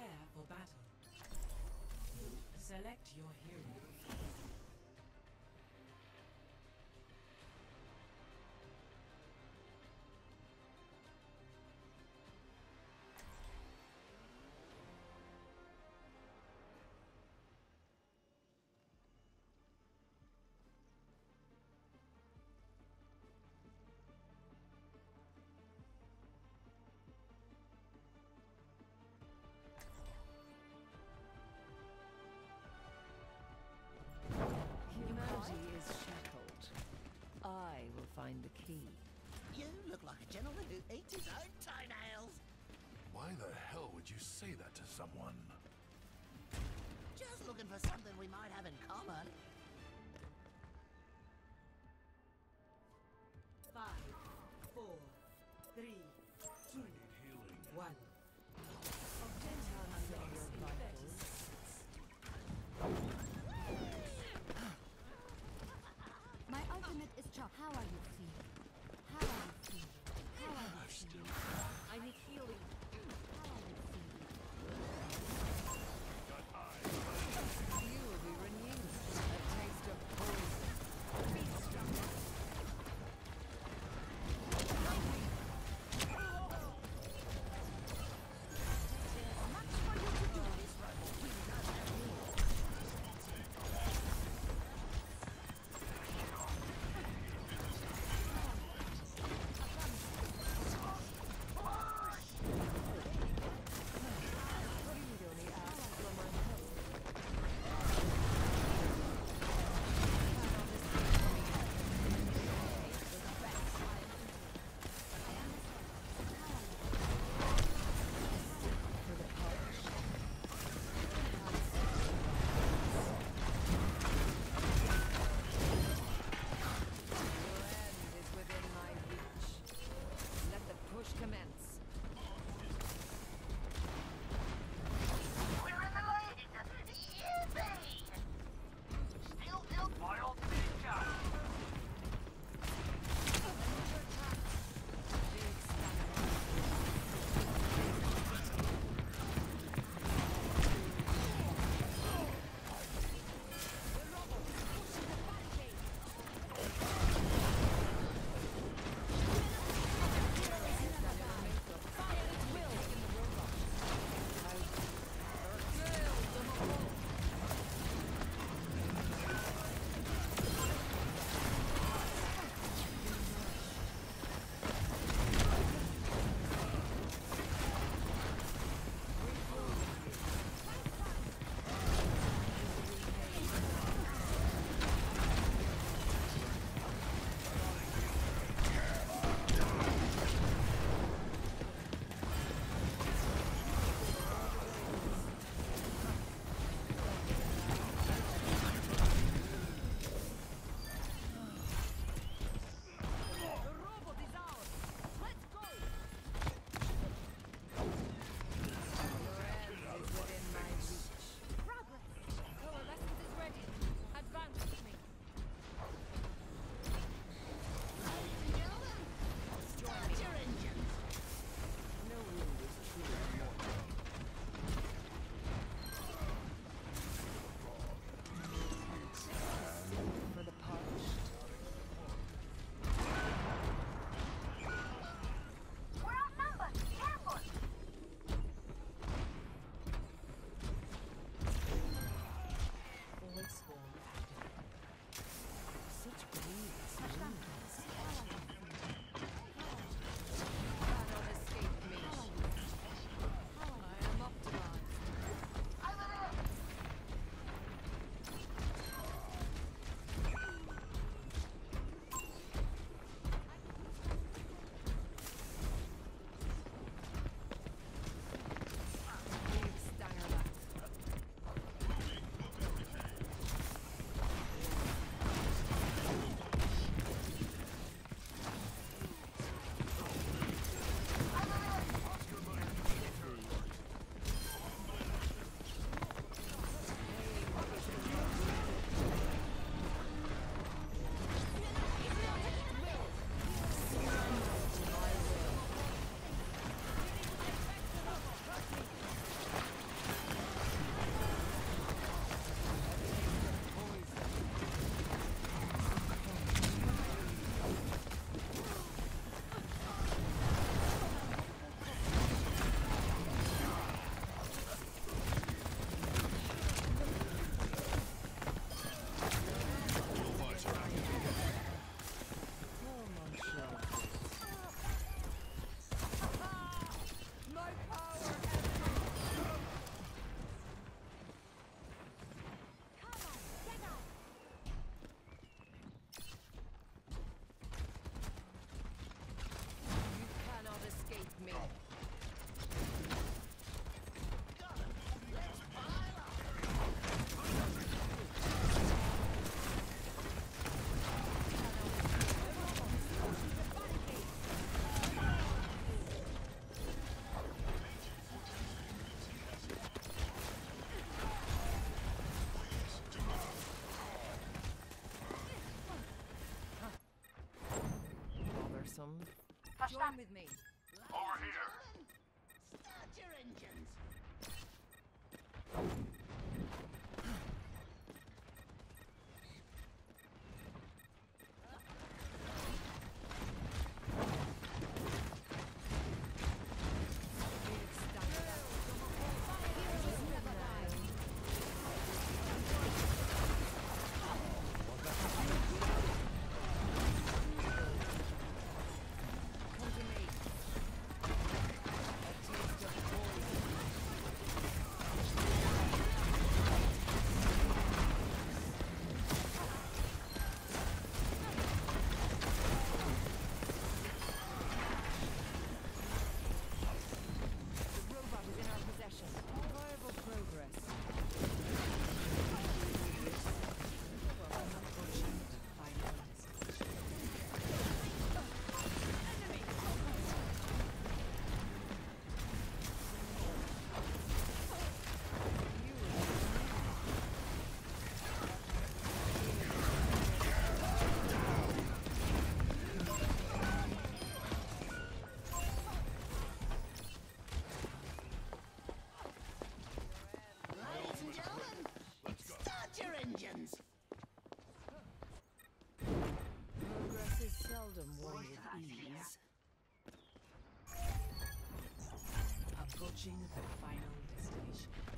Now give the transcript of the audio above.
Prepare for battle. Select your hero. Humanity is shackled. I will find the key. You look like a gentleman who eats his own toenails. Why the hell would you say that to someone? Just looking for something we might have in common. 5, 4, 3, 2, 1. My ultimate is chopped. How are you feeling? How are you feeling? How are you feeling? I need healing. How are you feeling? You will be renewed. A taste of poison. Feast on this. Join with me. Over here. Start your engines. Come to me. A taste of poison. The robot is in our possession. Viable progress. Approaching the final destination. Ladies and gentlemen, start your engines. Progress is seldom won with ease. Approaching the final destination.